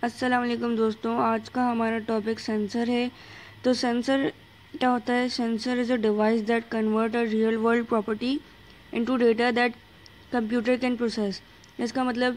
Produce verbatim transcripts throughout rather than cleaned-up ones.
अस्सलाम वालेकुम दोस्तों, आज का हमारा टॉपिक सेंसर है। तो सेंसर क्या होता है? Sensor is a device that convert a real world property into data that computer can process. इसका मतलब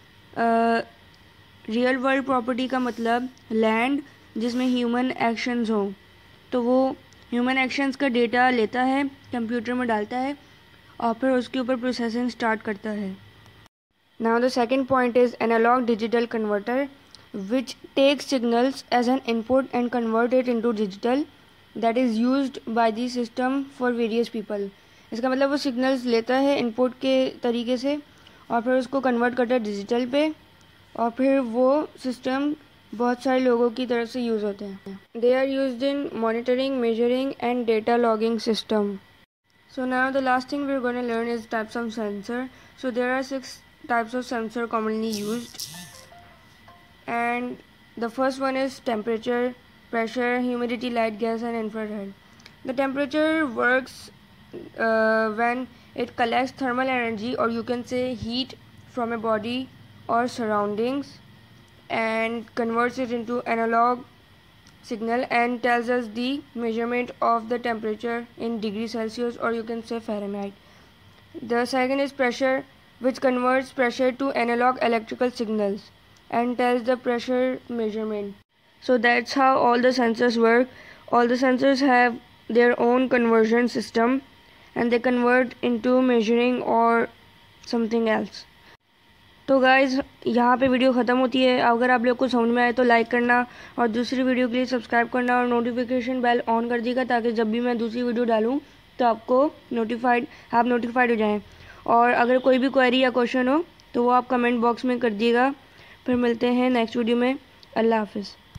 रियल वर्ल्ड प्रॉपर्टी का मतलब लैंड जिसमें ह्यूमन एक्शंस हों, तो वो ह्यूमन एक्शंस का डेटा लेता है, कंप्यूटर में डालता है और फिर उसके ऊपर प्रोसेसिंग स्टार्ट करता है। Now the second point is analog digital converter, which takes signals as an input and convert it into digital that is used by the system for various people. इसका मतलब वो सिग्नल्स लेता है input के तरीके से और फिर उसको कन्वर्ट करता है डिजिटल पे और फिर वो सिस्टम बहुत सारे लोगों की तरफ से यूज़ होते हैं। They are used in monitoring, measuring and data logging system. So now the last thing we're going to learn is types of sensor. So there are six types of sensor commonly used, and the first one is temperature, pressure, humidity, light, gas and infrared. The temperature works uh, when it collects thermal energy, or you can say heat, from a body or surroundings and converts it into analog signal and tells us the measurement of the temperature in degree Celsius, or you can say Fahrenheit. The second is pressure, which converts pressure to analog electrical signals and tells the pressure measurement. So that's how all the sensors work. All the sensors have their own conversion system and they convert into measuring or something else. तो guys यहाँ पे video ख़त्म होती है। अगर आप लोग को समझ में आए तो लाइक करना और दूसरी वीडियो के लिए सब्सक्राइब करना और नोटिफिकेशन बेल ऑन कर दीजिएगा ताकि जब भी मैं दूसरी वीडियो डालूँ तो आपको नोटिफाइड आप नोटिफाइड हो जाएं। और अगर कोई भी क्वेरी या क्वेश्चन हो तो वो आप कमेंट बॉक्स में कर दिएगा। फिर मिलते हैं नेक्स्ट वीडियो में। अल्लाह हाफिज़।